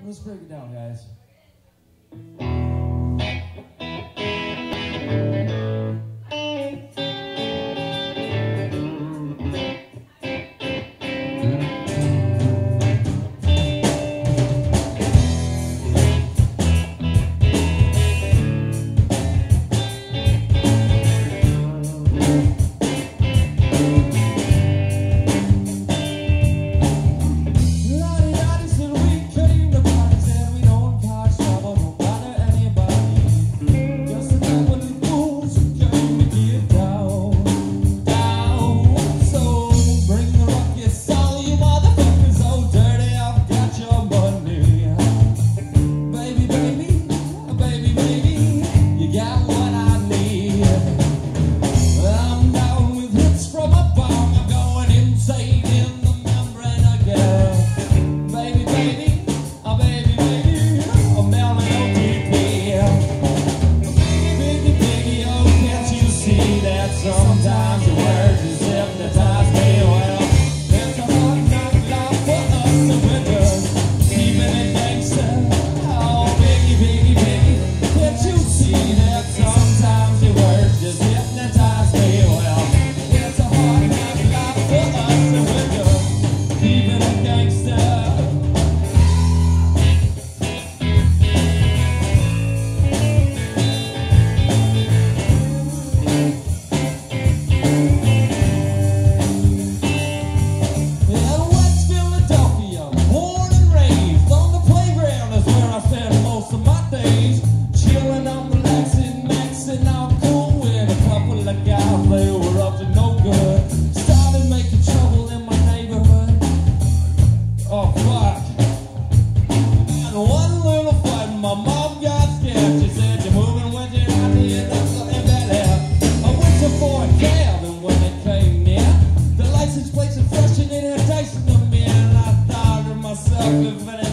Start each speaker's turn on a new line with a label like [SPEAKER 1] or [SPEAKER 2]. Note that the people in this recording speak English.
[SPEAKER 1] Let's break it down, guys. Sometimes the words just hypnotize me. Well, there's a hard knock life for us and we're just keeping it gangster. Oh, Biggie, Biggie, Biggie, can't you see that sometimes your words just hypnotize me? Well, there's a hard knock life for us and we're just keeping it gangster. If